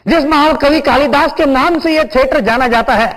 जिस महान कवि कालिदास के नाम से यह थिएटर जाना जाता है,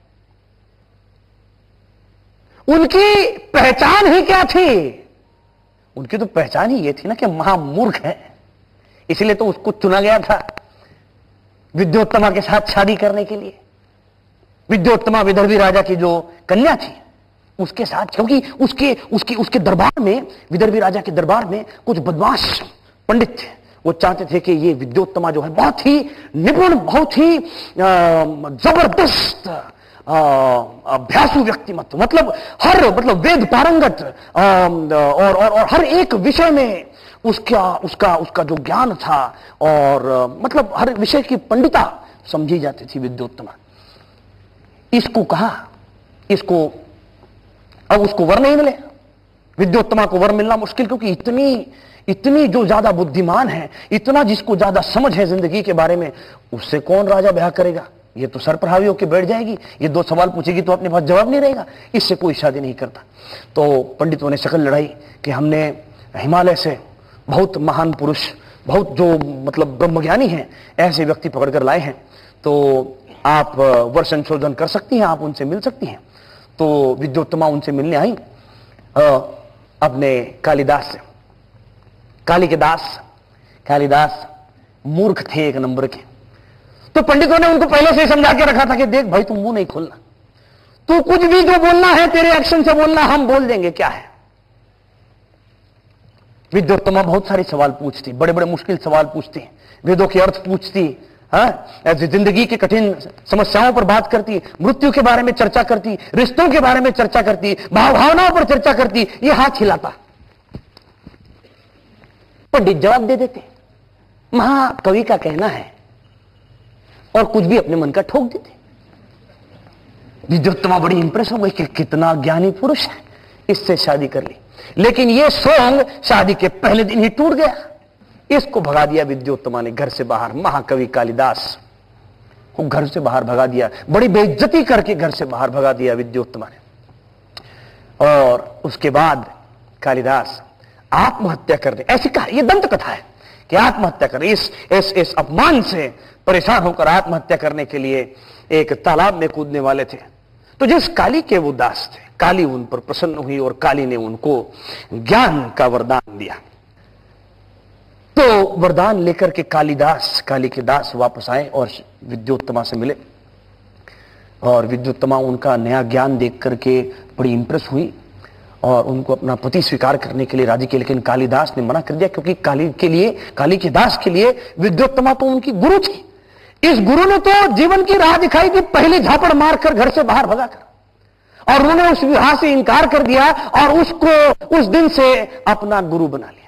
उनकी पहचान ही क्या थी? उनकी तो पहचान ही यह थी ना कि महामूर्ख है, इसलिए तो उसको चुना गया था विद्योत्तमा के साथ शादी करने के लिए। विद्योत्तमा विदर्भी राजा की जो कन्या थी उसके साथ, क्योंकि उसके दरबार में, विदर्भी राजा के दरबार में कुछ बदमाश पंडित थे। वो चाहते थे कि ये विद्योत्तमा जो है बहुत ही निपुण, बहुत ही जबरदस्त अभ्यासु व्यक्तिमत्व, मतलब वेद पारंगत, और हर एक विषय में उसका जो ज्ञान था, और मतलब हर विषय की पंडिता समझी जाती थी विद्योत्तमा। इसको कहा, अब उसको वर नहीं मिले, विद्योत्तमा को वर मिलना मुश्किल, क्योंकि इतनी जो ज्यादा बुद्धिमान है, इतना जिसको ज्यादा समझ है जिंदगी के बारे में, उससे कौन राजा ब्याह करेगा? ये तो सर पर हावी होकर बैठ जाएगी, ये 2 सवाल पूछेगी तो अपने पास जवाब नहीं रहेगा, इससे कोई शादी नहीं करता। तो पंडितों ने शक्ल लड़ाई कि हमने हिमालय से बहुत महान पुरुष, बहुत जो मतलब ब्रह्मज्ञानी हैं, ऐसे व्यक्ति पकड़कर लाए हैं, तो आप वर संशोधन कर सकती हैं, आप उनसे मिल सकती हैं। तो विद्योत्तमा उनसे मिलने आई अपने कालिदास से। कालिदास मूर्ख थे एक नंबर के। तो पंडितों ने उनको पहले से समझा के रखा था कि देख भाई, तुम मुंह नहीं खोलना, तू कुछ भी जो बोलना है तेरे एक्शन से बोलना, हम बोल देंगे क्या है। विद्योत्तमा बहुत सारे सवाल पूछती, बड़े बड़े मुश्किल सवाल पूछती, वेदों के अर्थ पूछती, जिंदगी की कठिन समस्याओं पर बात करती, मृत्यु के बारे में चर्चा करती, रिश्तों के बारे में चर्चा करती, भावनाओं पर चर्चा करती। ये हाथ हिलाता, पंडित जवाब दे देते। महाकवि का कहना है और कुछ भी अपने मन का ठोक देते। विद्योत्तमा बड़ी इंप्रेस हो गई कि कितना ज्ञानी पुरुष है, इससे शादी कर ली। लेकिन यह सोंग शादी के पहले दिन ही टूट गया। इसको भगा दिया विद्योत्तमा ने घर से बाहर। महाकवि कालिदास को घर से बाहर भगा दिया, बड़ी बेइज्जती करके घर से बाहर भगा दिया विद्योत्तमा ने। और उसके बाद कालिदास आत्महत्या कर दे, ऐसी कहा, यह दंत कथा है कि आत्महत्या कर, इस अपमान से परेशान होकर आत्महत्या करने के लिए एक तालाब में कूदने वाले थे। तो जिस काली के वो दास थे, काली उन पर प्रसन्न हुई और काली ने उनको ज्ञान का वरदान दिया। तो वरदान लेकर के काली के दास वापस आए और विद्योत्तमा से मिले, और विद्योत्तमा उनका नया ज्ञान देख करके बड़ी इंप्रेस हुई और उनको अपना पति स्वीकार करने के लिए राजी किया। लेकिन कालिदास ने मना कर दिया, क्योंकि काली के दास के लिए विद्योत्तमा तो उनकी गुरु थी। इस गुरु ने तो जीवन की राह दिखाई थी, पहले झापड़ मारकर घर से बाहर भगाकर, और उन्होंने उस विवाह से इनकार कर दिया और उसको उस दिन से अपना गुरु बना लिया।